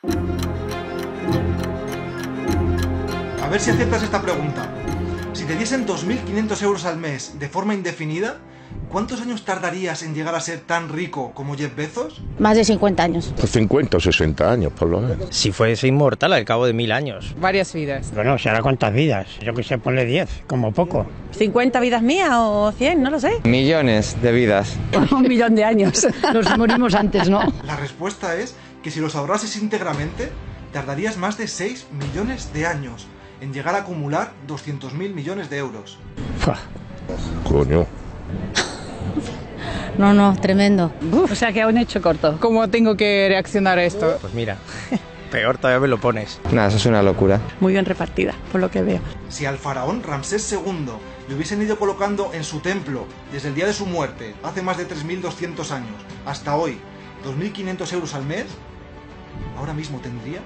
A ver si aciertas esta pregunta. Si te diesen 2.500 euros al mes de forma indefinida, ¿cuántos años tardarías en llegar a ser tan rico como Jeff Bezos? Más de 50 años. Pues 50 o 60 años, por lo menos. Si fuese inmortal al cabo de 1000 años. Varias vidas. Bueno, ¿será cuántas vidas? Yo que sé, ponle 10, como poco. 50 vidas mías o 100, no lo sé. Millones de vidas. 1 millón de años. Nos morimos antes, ¿no? La respuesta es que si los ahorrases íntegramente, tardarías más de 6 millones de años en llegar a acumular 200.000 millones de euros. Coño. No, tremendo. O sea que aún he hecho corto. ¿Cómo tengo que reaccionar a esto? Pues mira, peor todavía me lo pones. Nada, eso es una locura. Muy bien repartida, por lo que veo. Si al faraón Ramsés II le hubiesen ido colocando en su templo desde el día de su muerte, hace más de 3.200 años, hasta hoy, 2.500 euros al mes, ahora mismo tendría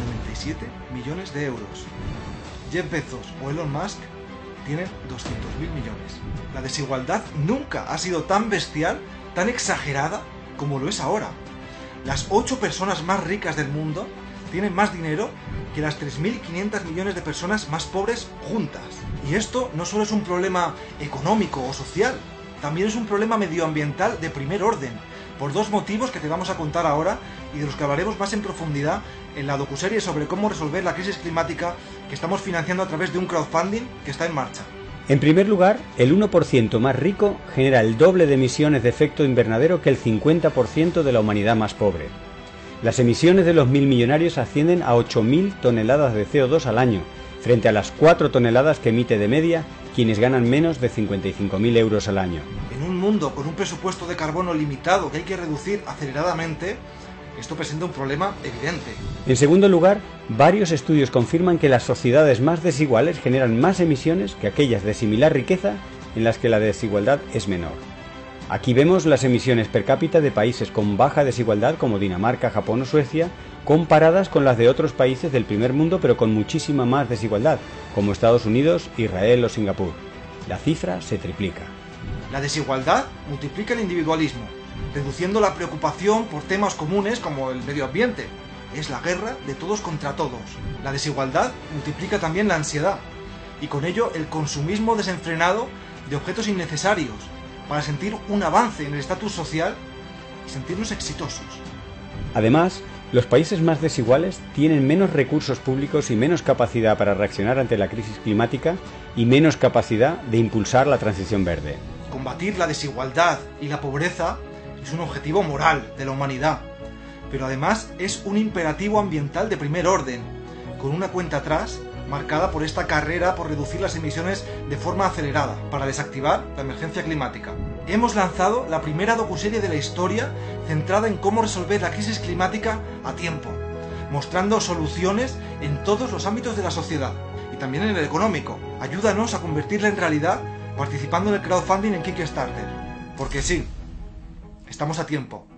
97 millones de euros. Jeff Bezos o Elon Musk tienen 200.000 millones. La desigualdad nunca ha sido tan bestial, tan exagerada como lo es ahora. Las 8 personas más ricas del mundo tienen más dinero que las 3.500 millones de personas más pobres juntas. Y esto no solo es un problema económico o social, también es un problema medioambiental de primer orden, por 2 motivos que te vamos a contar ahora y de los que hablaremos más en profundidad en la docuserie sobre cómo resolver la crisis climática que estamos financiando a través de un crowdfunding que está en marcha. En primer lugar, el 1% más rico genera el doble de emisiones de efecto invernadero que el 50% de la humanidad más pobre. Las emisiones de los 1000 millonarios ascienden a 8.000 toneladas de CO2 al año, frente a las 4 toneladas que emite de media quienes ganan menos de 55.000 euros al año. En un mundo con un presupuesto de carbono limitado que hay que reducir aceleradamente, esto presenta un problema evidente. En segundo lugar, varios estudios confirman que las sociedades más desiguales generan más emisiones que aquellas de similar riqueza en las que la desigualdad es menor. Aquí vemos las emisiones per cápita de países con baja desigualdad como Dinamarca, Japón o Suecia, comparadas con las de otros países del primer mundo pero con muchísima más desigualdad, como Estados Unidos, Israel o Singapur. La cifra se triplica. La desigualdad multiplica el individualismo, reduciendo la preocupación por temas comunes como el medio ambiente. Es la guerra de todos contra todos. La desigualdad multiplica también la ansiedad, y con ello el consumismo desenfrenado de objetos innecesarios, para sentir un avance en el estatus social y sentirnos exitosos. Además, los países más desiguales tienen menos recursos públicos y menos capacidad para reaccionar ante la crisis climática y menos capacidad de impulsar la transición verde. Combatir la desigualdad y la pobreza es un objetivo moral de la humanidad, pero además es un imperativo ambiental de primer orden, con una cuenta atrás marcada por esta carrera por reducir las emisiones de forma acelerada, para desactivar la emergencia climática. Hemos lanzado la primera docuserie de la historia centrada en cómo resolver la crisis climática a tiempo, mostrando soluciones en todos los ámbitos de la sociedad, y también en el económico. Ayúdanos a convertirla en realidad participando en el crowdfunding en Kickstarter, porque sí, estamos a tiempo.